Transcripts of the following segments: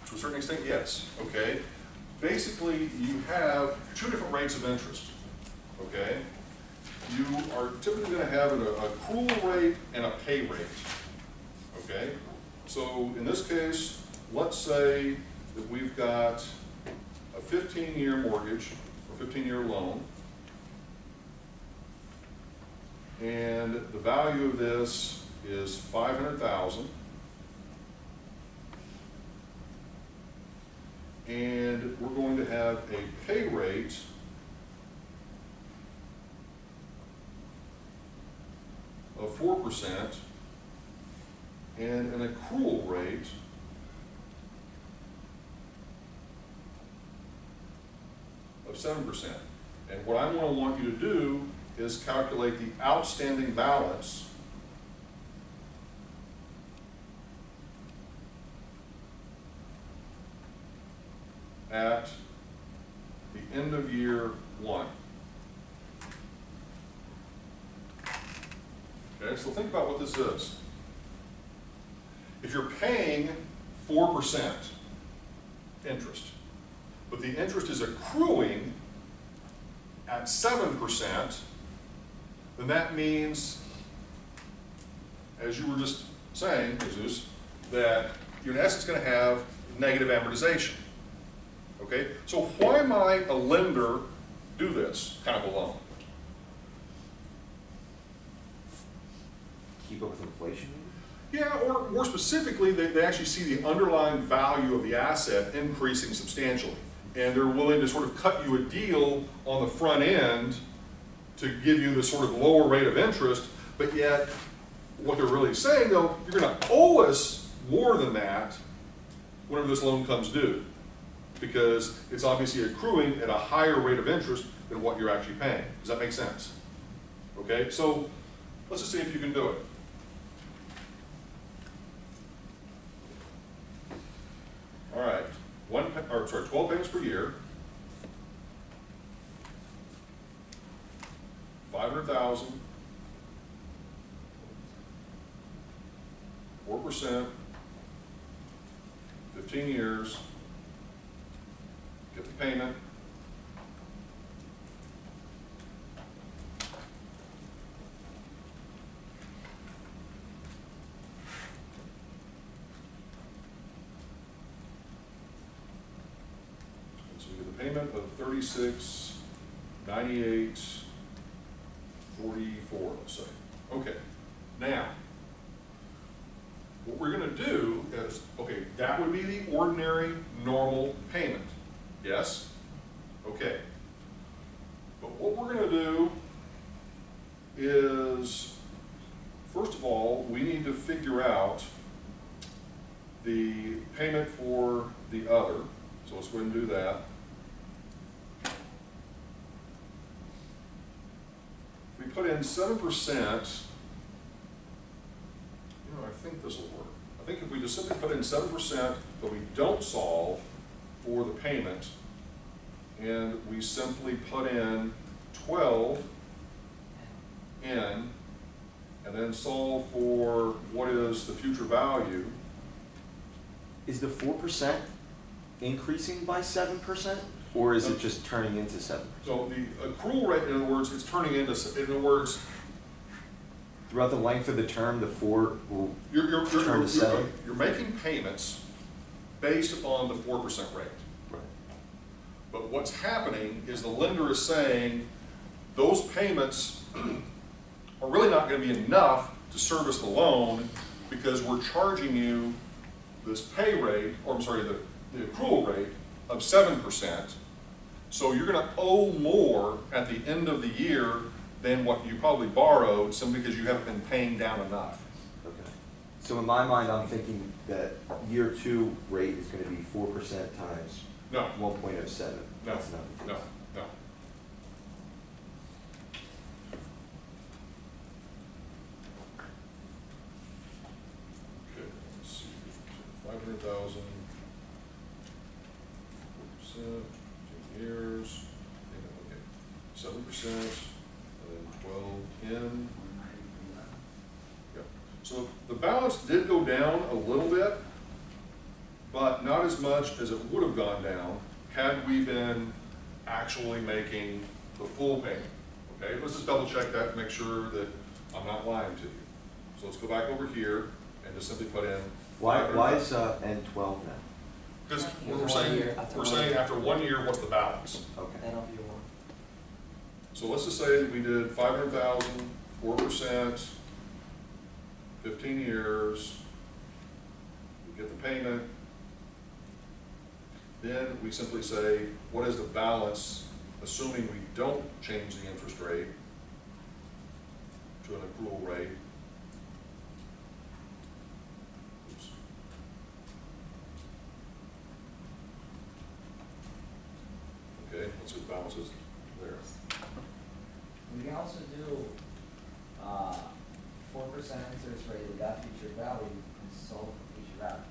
To a certain extent, yes, okay? Basically, you have two different rates of interest, okay? You are typically going to have an accrual rate and a pay rate, okay? So in this case, let's say that we've got a 15-year mortgage or 15-year loan, and the value of this is $500,000. And we're going to have a pay rate of 4% and an accrual rate of 7%. And what I want you to do is calculate the outstanding balance at the end of year one. Okay, so think about what this is. If you're paying 4% interest, but the interest is accruing at 7%, then that means, as you were just saying, Jesus, that you're in essence going to have negative amortization. Okay, so why might a lender do this kind of a loan? Keep up with inflation? Yeah, or more specifically, they actually see the underlying value of the asset increasing substantially. And they're willing to sort of cut you a deal on the front end to give you this sort of lower rate of interest, but yet what they're really saying, though, you're going to owe us more than that whenever this loan comes due, because it's obviously accruing at a higher rate of interest than what you're actually paying. Does that make sense? Okay, so let's just see if you can do it. All right, 12 payments per year, 500,000, 4%, 15 years, get the payment, and so we get the payment of $36.98.44, let's say. Okay, now what we're going to do is, okay, that would be the ordinary normal payment. Yes? Okay. But what we're going to do is, first of all, we need to figure out the payment for the other. So let's go ahead and do that. If we put in 7%, I think this will work. I think if we just simply put in 7%, but we don't solve for the payment, and we simply put in 12 in, and then solve for what is the future value. Is the 4% increasing by 7%, or is it just turning into 7%? So the accrual rate, in other words, it's turning into, in other words, throughout the length of the term, the 4 will turn to 7? You're making payments based upon the 4% rate. Right. But what's happening is the lender is saying those payments are really not going to be enough to service the loan because we're charging you this pay rate, or I'm sorry, the accrual rate of 7%. So you're going to owe more at the end of the year than what you probably borrowed simply because you haven't been paying down enough. Okay. So in my mind, I'm thinking that year 2 rate is going to be 4% times No. 1.07. No. That's not the case. No. No. Okay, let's see. 500,000, 4%, 10 years, okay, 7%, and then 12 in. Yep. So the balance did go down a little bit, but not as much as it would have gone down had we been actually making the full payment. Okay, let's just double check that to make sure that I'm not lying to you. So let's go back over here and just simply put in. Why is N 12 then? Because After we're 1 saying, year. after 1 year, what's the balance? Okay. That'll be one. So let's just say that we did 500,000, 4%, 15 years, we get the payment. Then we simply say, what is the balance, assuming we don't change the interest rate to an accrual rate? Oops. Okay, let's see the balances there. We can also do 4% interest rate without future value and sold for future value.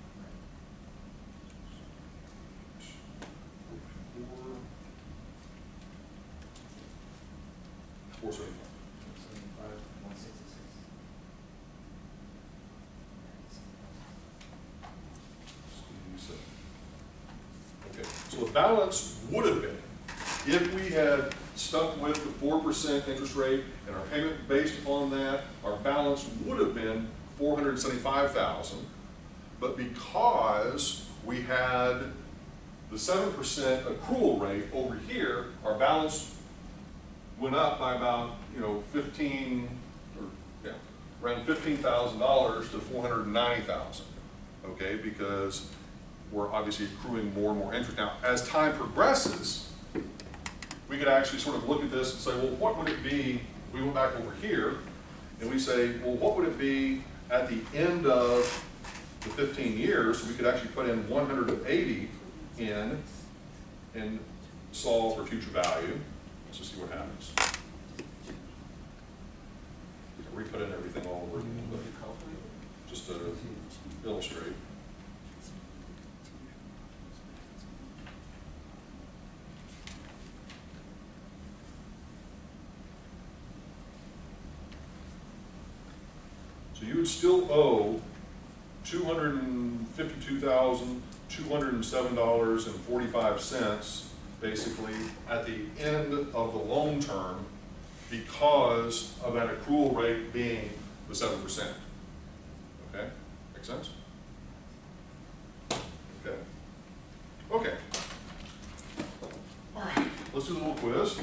Four seventy-five. 166. Okay, so the balance would have been, if we had stuck with the 4% interest rate and our payment based upon that, our balance would have been 475,000. But because we had the 7% accrual rate over here, our balance went up by about, 15, or, yeah, around $15,000 to 490,000. Okay, because we're obviously accruing more and more interest. Now, as time progresses, we could actually sort of look at this and say, well, what would it be? We went back over here and we say, well, what would it be at the end of the 15 years? So we could actually put in 180 in and solve for future value. Let's just see what happens. Re-put in everything all over again, but just to illustrate. So you would still owe $252,207.45 basically at the end of the loan term because of that accrual rate being the 7%. Okay, make sense? Okay. Okay. All right, let's do the little quiz.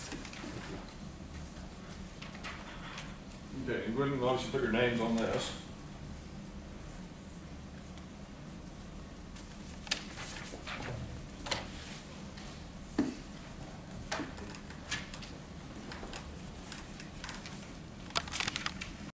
Okay, you wouldn't obviously put your names on this.